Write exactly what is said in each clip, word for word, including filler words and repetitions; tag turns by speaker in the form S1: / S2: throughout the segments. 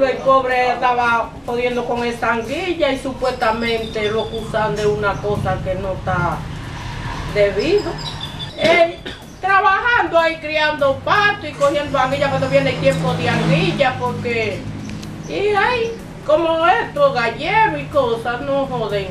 S1: Pabilo el pobre estaba jodiendo con esa anguilla y supuestamente lo acusan de una cosa que no está debido. Él trabajando ahí criando pato y cogiendo anguilla cuando viene el tiempo de anguilla, porque y ahí como esto, gallero y cosas, no joden.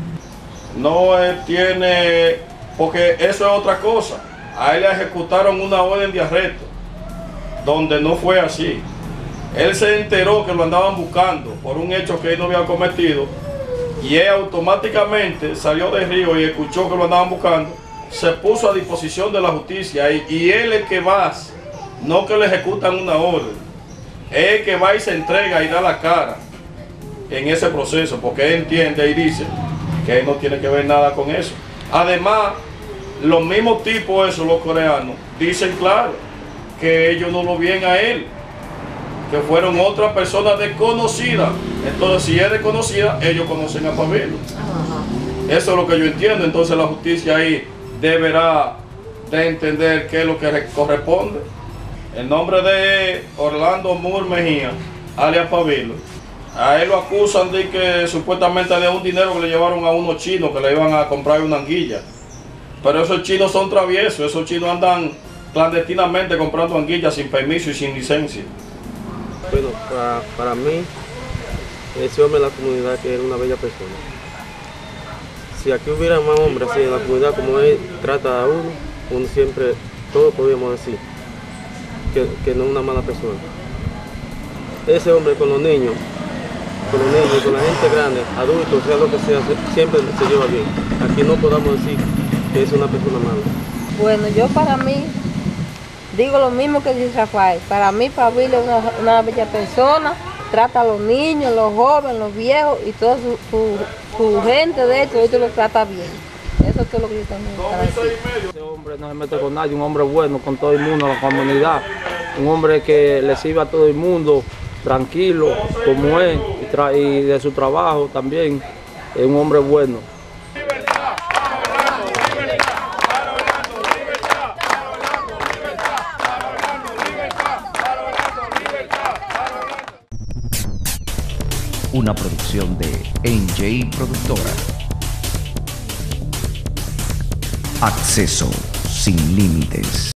S2: No él tiene, porque eso es otra cosa. A él le ejecutaron una orden de arresto, donde no fue así. Él se enteró que lo andaban buscando por un hecho que él no había cometido y él automáticamente salió del río y escuchó que lo andaban buscando, se puso a disposición de la justicia y, y él es el que va, no que le ejecutan una orden, es el que va y se entrega y da la cara en ese proceso, porque él entiende y dice que él no tiene que ver nada con eso. Además, los mismos tipos esos, los coreanos, dicen claro que ellos no lo ven a él, que fueron otras personas desconocidas. Entonces, si es desconocida, ellos conocen a Pabilo. Eso es lo que yo entiendo. Entonces, la justicia ahí deberá de entender qué es lo que corresponde. El nombre de Orlando Moore Mejía, alias Pabilo. A él lo acusan de que supuestamente de un dinero que le llevaron a unos chinos que le iban a comprar una anguilla. Pero esos chinos son traviesos, esos chinos andan clandestinamente comprando anguillas sin permiso y sin licencia.
S3: Bueno, para, para mí, ese hombre de la comunidad que era una bella persona. Si aquí hubiera más hombres así en la comunidad como él trata a uno, uno siempre, todos podríamos decir que, que no es una mala persona. Ese hombre con los niños, con los niños, con la gente grande, adultos, sea lo que sea, siempre se lleva bien. Aquí no podamos decir que es una persona mala.
S4: Bueno, yo para mí, digo lo mismo que dice Rafael, para mí Pabilo es una, una bella persona, trata a los niños, los jóvenes, los viejos y toda su, su, su gente de esto, esto lo trata bien. Eso es todo lo que yo también para decir.
S5: Ese hombre no se mete con nadie, un hombre bueno con todo el mundo, la comunidad, un hombre que le sirve a todo el mundo, tranquilo, como es, y, tra y de su trabajo también, es un hombre bueno.
S6: Una producción de N J Productora. Acceso sin límites.